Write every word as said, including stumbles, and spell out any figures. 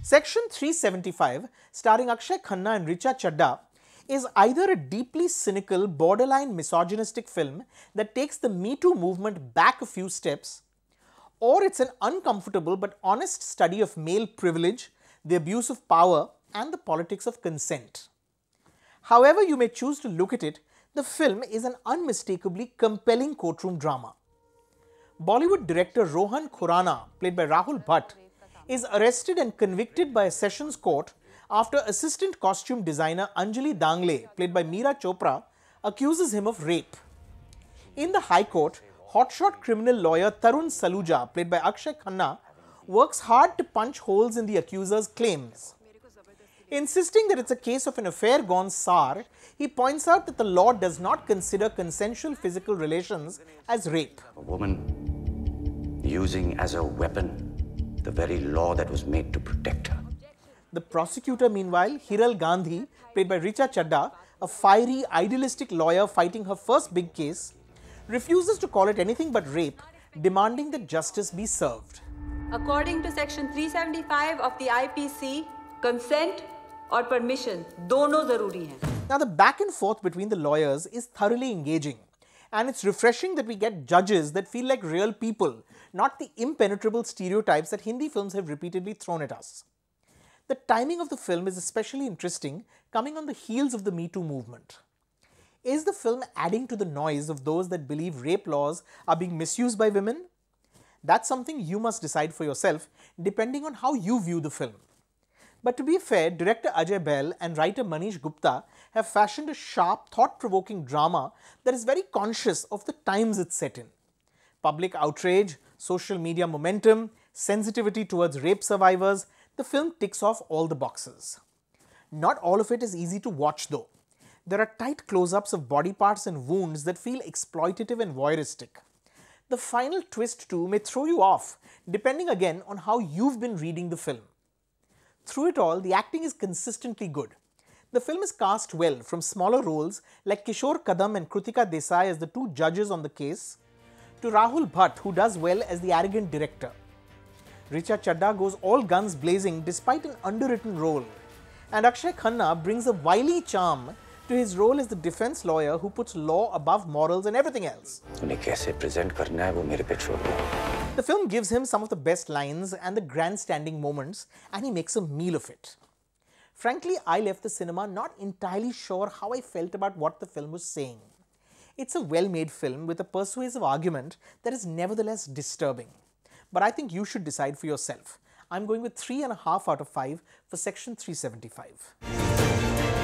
Section three seventy-five, starring Akshaye, Khanna and Richa Chadha, is either a deeply cynical, borderline misogynistic film that takes the Me Too movement back a few steps, or it's an uncomfortable but honest study of male privilege, the abuse of power, and the politics of consent. However you may choose to look at it, the film is an unmistakably compelling courtroom drama. Bollywood director Rohan Khurana, played by Rahul Bhatt, is arrested and convicted by a sessions court after assistant costume designer Anjali Dangle, played by Meera Chopra, accuses him of rape. In the High Court, hotshot criminal lawyer Tarun Saluja, played by Akshaye Khanna, works hard to punch holes in the accuser's claims. Insisting that it's a case of an affair gone sour, he points out that the law does not consider consensual physical relations as rape. A woman using as a weapon the very law that was made to protect her. The prosecutor, meanwhile, Hiral Gandhi, played by Richa Chadha, a fiery, idealistic lawyer fighting her first big case, refuses to call it anything but rape, demanding that justice be served. According to Section three seventy-five of the I P C, consent or permission, dono zaruri hain. Now, the back and forth between the lawyers is thoroughly engaging, and it's refreshing that we get judges that feel like real people, not the impenetrable stereotypes that Hindi films have repeatedly thrown at us. The timing of the film is especially interesting, coming on the heels of the Me Too movement. Is the film adding to the noise of those that believe rape laws are being misused by women? That's something you must decide for yourself, depending on how you view the film. But to be fair, director Ajay Bahl and writer Manish Gupta have fashioned a sharp, thought-provoking drama that is very conscious of the times it's set in. Public outrage, social media momentum, sensitivity towards rape survivors, the film ticks off all the boxes. Not all of it is easy to watch though. There are tight close-ups of body parts and wounds that feel exploitative and voyeuristic. The final twist too may throw you off, depending again on how you've been reading the film. Through it all, the acting is consistently good. The film is cast well, from smaller roles like Kishore Kadam and Krutika Desai as the two judges on the case, to Rahul Bhatt, who does well as the arrogant director. Richa Chadha goes all guns blazing despite an underwritten role, and Akshaye Khanna brings a wily charm to his role as the defense lawyer who puts law above morals and everything else. The film gives him some of the best lines and the grandstanding moments, and he makes a meal of it. Frankly, I left the cinema not entirely sure how I felt about what the film was saying. It's a well-made film with a persuasive argument that is nevertheless disturbing. But I think you should decide for yourself. I'm going with three and a half out of five for Section three seventy-five.